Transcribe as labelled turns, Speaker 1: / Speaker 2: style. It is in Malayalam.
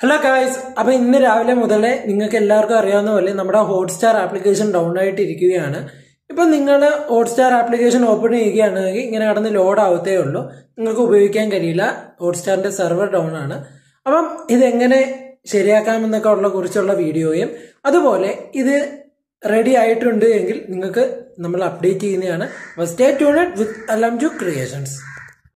Speaker 1: ഹലോ ഗായ്സ്, അപ്പൊ ഇന്ന് രാവിലെ മുതലേ നിങ്ങൾക്ക് എല്ലാവർക്കും അറിയാവുന്ന പോലെ നമ്മുടെ ഹോട്ട്സ്റ്റാർ ആപ്ലിക്കേഷൻ ഡൗൺ ആയിട്ട് ഇരിക്കുകയാണ്. ഇപ്പൊ നിങ്ങൾ ഹോട്ട്സ്റ്റാർ ആപ്ലിക്കേഷൻ ഓപ്പൺ ചെയ്യുകയാണെങ്കിൽ ഇങ്ങനെ കടന്ന് ലോഡ് ആവത്തേ ഉള്ളൂ, നിങ്ങൾക്ക് ഉപയോഗിക്കാൻ കഴിയില്ല. ഹോട്ട്സ്റ്റാറിന്റെ സെർവർ ഡൗൺ ആണ്. അപ്പം ഇതെങ്ങനെ ശരിയാക്കാമെന്നൊക്കെ ഉള്ള കുറിച്ചുള്ള വീഡിയോയും അതുപോലെ ഇത് റെഡി ആയിട്ടുണ്ട് എങ്കിൽ നിങ്ങൾക്ക് നമ്മൾ അപ്ഡേറ്റ് ചെയ്യുന്നതാണ്. Stay tuned with Alam to creations.